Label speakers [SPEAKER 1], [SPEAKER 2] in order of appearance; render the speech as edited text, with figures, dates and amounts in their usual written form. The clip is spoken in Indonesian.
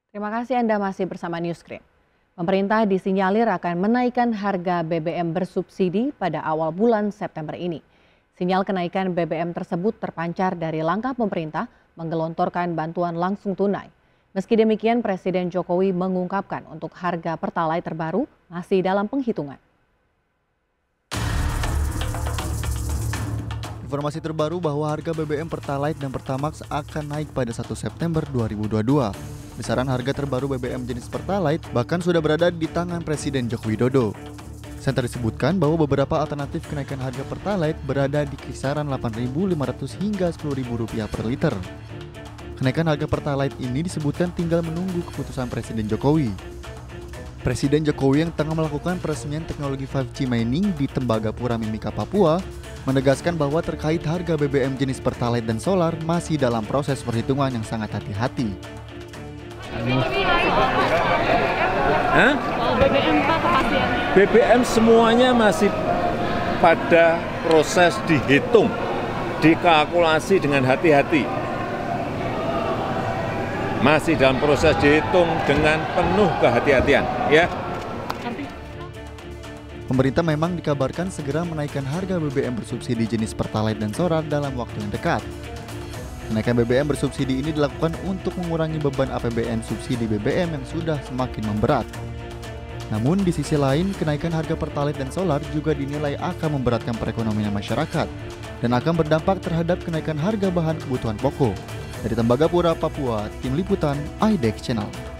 [SPEAKER 1] Terima kasih Anda masih bersama Newscreen. Pemerintah disinyalir akan menaikkan harga BBM bersubsidi pada awal bulan September ini. Sinyal kenaikan BBM tersebut terpancar dari langkah pemerintah menggelontorkan bantuan langsung tunai. Meski demikian, Presiden Jokowi mengungkapkan untuk harga Pertalite terbaru masih dalam penghitungan.
[SPEAKER 2] Informasi terbaru bahwa harga BBM Pertalite dan Pertamax akan naik pada 1 September 2022. Besaran harga terbaru BBM jenis Pertalite bahkan sudah berada di tangan Presiden Joko Widodo. Center disebutkan bahwa beberapa alternatif kenaikan harga Pertalite berada di kisaran Rp8.500 hingga Rp10.000 per liter. Kenaikan harga Pertalite ini disebutkan tinggal menunggu keputusan Presiden Jokowi. Presiden Jokowi yang tengah melakukan peresmian teknologi 5G mining di Tembagapura Mimika, Papua, menegaskan bahwa terkait harga BBM jenis Pertalite dan solar masih dalam proses perhitungan yang sangat hati-hati.
[SPEAKER 3] BBM semuanya masih pada proses dihitung, dikalkulasi dengan hati-hati. Masih dalam proses dihitung dengan penuh kehati-hatian, ya.
[SPEAKER 2] Pemerintah memang dikabarkan segera menaikkan harga BBM bersubsidi jenis Pertalite dan solar dalam waktu yang dekat. Kenaikan BBM bersubsidi ini dilakukan untuk mengurangi beban APBN subsidi BBM yang sudah semakin memberat. Namun di sisi lain, kenaikan harga Pertalite dan solar juga dinilai akan memberatkan perekonomian masyarakat dan akan berdampak terhadap kenaikan harga bahan kebutuhan pokok. Dari Tembagapura, Papua, Tim Liputan, iDEX Channel.